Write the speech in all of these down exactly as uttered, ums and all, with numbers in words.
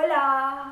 chocolat.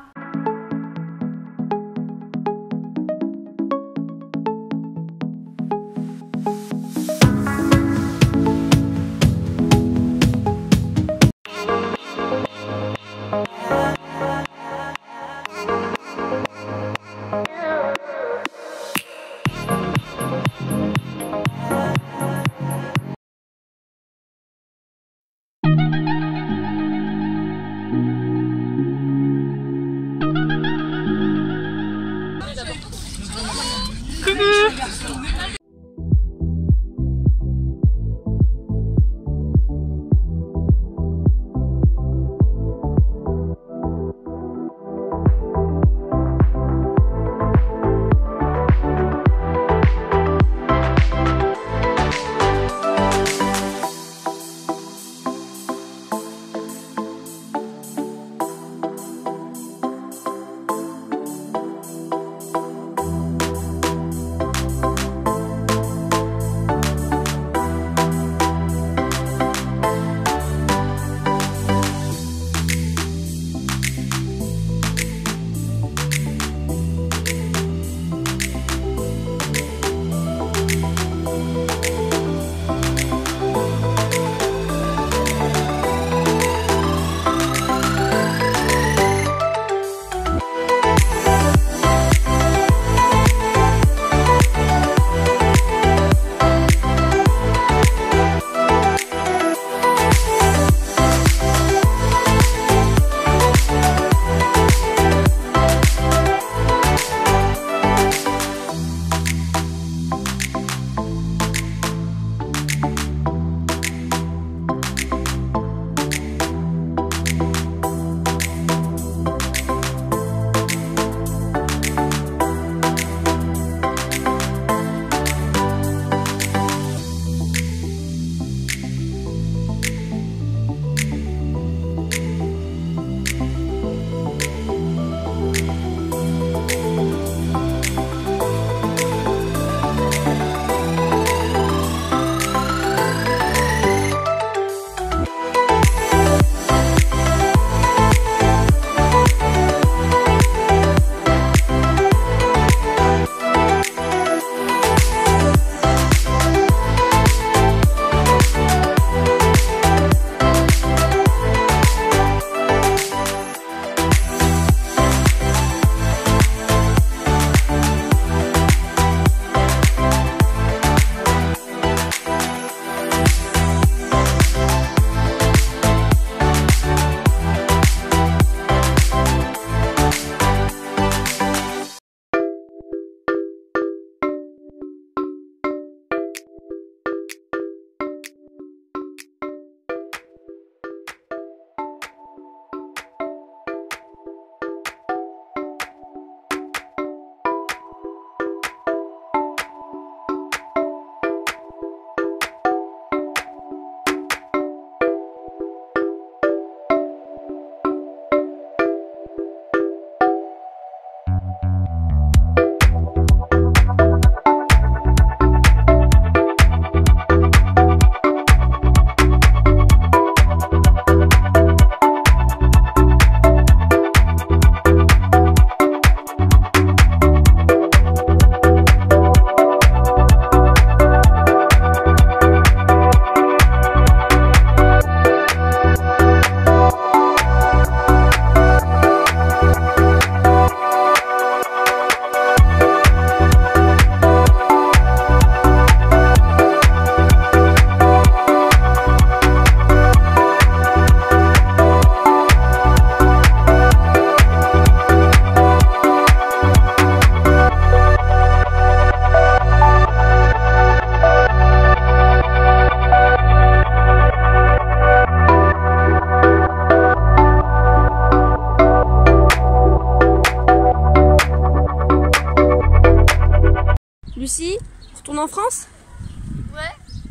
Lucie, tu retournes en France? Ouais.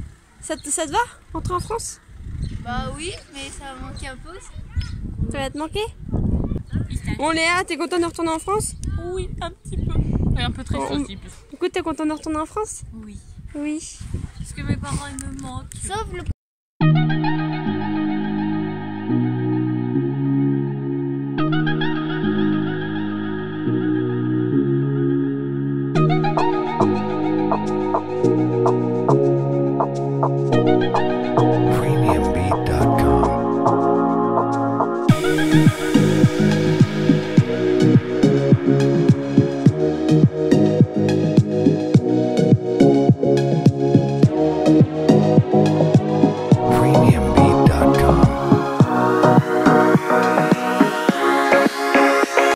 Ça te, ça te va, rentrer en France? Bah oui, mais ça va manquer un peu aussi. Ça va te manquer? Bon Léa, t'es contente de retourner en France? Oui, un petit peu. Et un peu triste bon, aussi. Écoute, t'es contente de retourner en France? Oui. Oui. Parce que mes parents ils me manquent. Sauf le